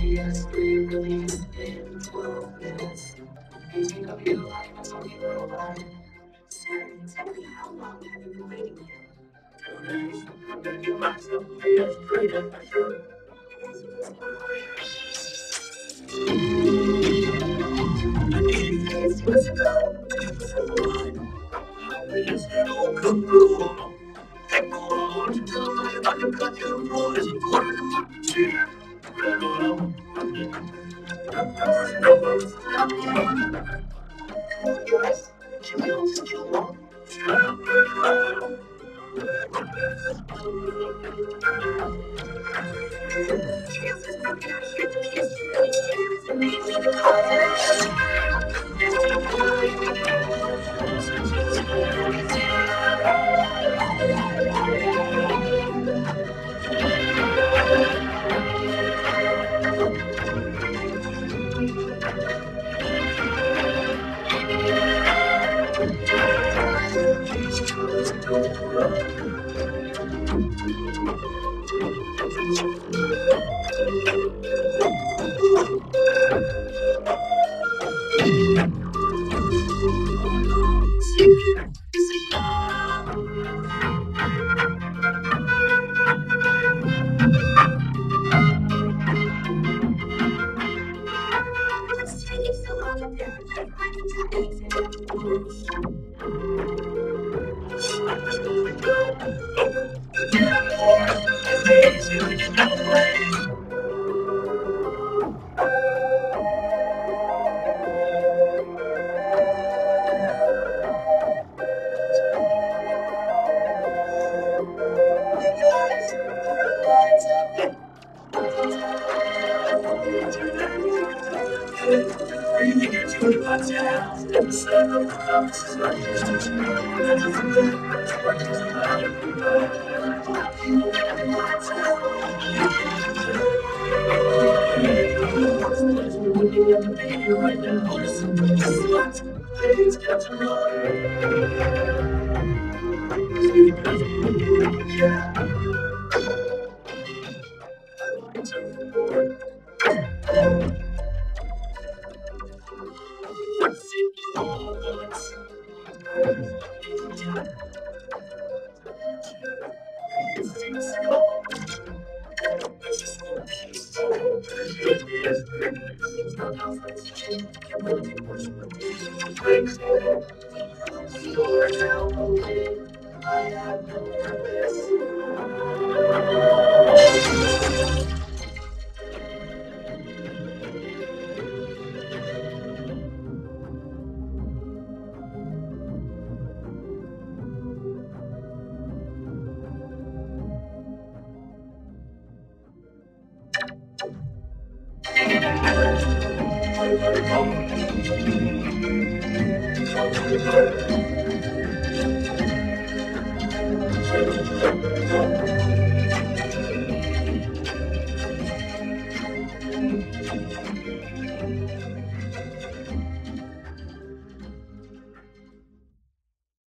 PS3 released in 12 minutes. Aging of your life is only worldwide. Sir, exactly how long have you been waiting here? 2 days. I'm gonna give myself a PS3 and I should. It's what's about. It's a line. It's an old cuckoo. Take on to tell me if I can cut your voice and quarter to Yes, she wants to kill one.